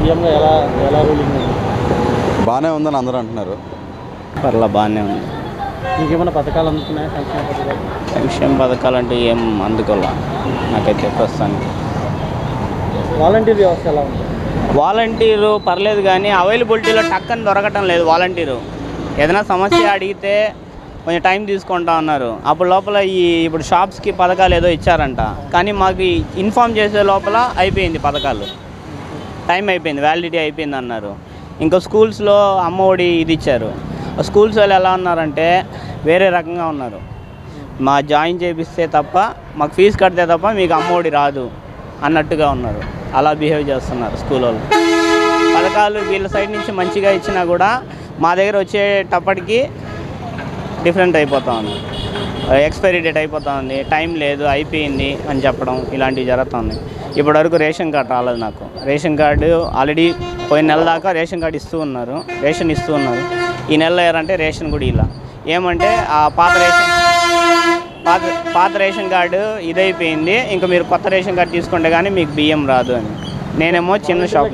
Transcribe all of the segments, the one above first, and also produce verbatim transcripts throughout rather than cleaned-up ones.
సీఎంగా ఎలా ఎలా రూలింగ్ ఉంది? బాగానే ఉందని అందరూ అంటున్నారు. పర్లా బాగానే ఉంది. ఇంకేమైనా పథకాలు అందుతున్నాయా? సంక్షేమ పథకాలు సంక్షేమ పథకాలు అంటే ఏం అందుకోలే నాకైతే ప్రస్తుతానికి. వాలంటీర్ వ్యవస్థ ఎలా ఉంది? వాలంటీరు పర్లేదు కానీ అవైలబిలిటీలో టక్కని దొరకటం లేదు. వాలంటీరు ఏదైనా సమస్య అడిగితే కొంచెం టైం తీసుకుంటా ఉన్నారు. అప్పుడు లోపల ఈ ఇప్పుడు షాప్స్కి పథకాలు ఏదో ఇచ్చారంట, కానీ మాకు ఇన్ఫామ్ చేసే లోపల అయిపోయింది పథకాలు, టైం అయిపోయింది, వ్యాలిడిటీ అయిపోయింది అన్నారు. ఇంకా స్కూల్స్లో అమ్మఒడి ఇది ఇచ్చారు. స్కూల్స్ వాళ్ళు ఎలా ఉన్నారంటే వేరే రకంగా ఉన్నారు. మా జాయిన్ చేపిస్తే తప్ప మాకు ఫీజు కడితే తప్ప మీకు అమ్మఒడి రాదు అన్నట్టుగా ఉన్నారు. అలా బిహేవ్ చేస్తున్నారు స్కూల్ వాళ్ళు. పథకాలు వీళ్ళ సైడ్ నుంచి మంచిగా ఇచ్చినా కూడా మా దగ్గర వచ్చేటప్పటికి డిఫరెంట్ అయిపోతూ ఉంది. ఎక్స్పైరీ డేట్ అయిపోతూ ఉంది, టైం లేదు, అయిపోయింది అని చెప్పడం, ఇలాంటివి జరుగుతుంది. ఇప్పటివరకు రేషన్ కార్డు రాలేదు నాకు. రేషన్ కార్డు ఆల్రెడీ పోయిన నెల దాకా రేషన్ కార్డు ఇస్తూ ఉన్నారు, రేషన్ ఇస్తూ ఉన్నారు. ఈ నెలలో ఏరంటే రేషన్ కూడా ఇలా ఏమంటే ఆ పాత రేషన్ పాత పాత రేషన్ కార్డు ఇదైపోయింది, ఇంకా మీరు కొత్త రేషన్ కార్డు తీసుకుంటే కానీ మీకు బియ్యం రాదు అని. నేనేమో చిన్న షాప్.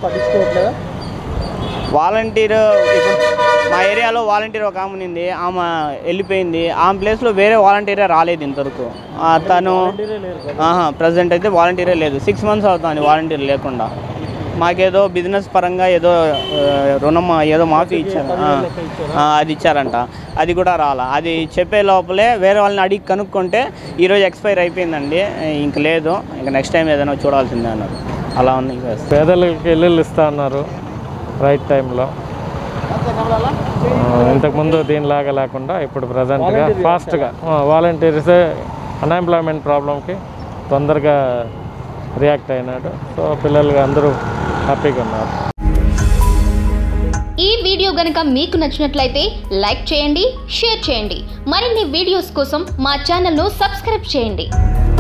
వాలంటీర్ ఇప్పుడు మా ఏరియాలో వాలంటీర్ ఒక ఆమె ఉంది, ఆమె వెళ్ళిపోయింది. ఆమె ప్లేస్లో వేరే వాలంటీరే రాలేదు ఇంతవరకు. తను ప్రజెంట్ అయితే వాలంటీరే లేదు. సిక్స్ మంత్స్ అవుతుంది వాలంటీర్ లేకుండా. మాకేదో బిజినెస్ పరంగా ఏదో రుణం ఏదో మాఫీ ఇచ్చారు, అది ఇచ్చారంట, అది కూడా రాలా. అది చెప్పే లోపలే వేరే వాళ్ళని అడిగి కనుక్కుంటే ఈరోజు ఎక్స్పైర్ అయిపోయిందండి, ఇంక లేదు, ఇంకా నెక్స్ట్ టైం ఏదైనా చూడాల్సిందే అన్నారు. అలా ఉంది. పేదలకి ఇల్లు ఇస్తా అన్నారు రైట్ టైంలో. ఇంతకుముందు దీనిలాగా లేకుండా ఇప్పుడు ప్రజెంట్గా ఫాస్ట్గా వాలంటీర్సే అన్ఎంప్లాయ్మెంట్ ప్రాబ్లంకి తొందరగా రియాక్ట్ అయినాడు. సో పిల్లలు అందరూ హ్యాపీగా ఉన్నారు. ఈ వీడియో గనుక మీకు నచ్చినట్లయితే లైక్ చేయండి, షేర్ చేయండి. మరిన్ని వీడియోస్ కోసం మా ఛానల్ను సబ్స్క్రైబ్ చేయండి.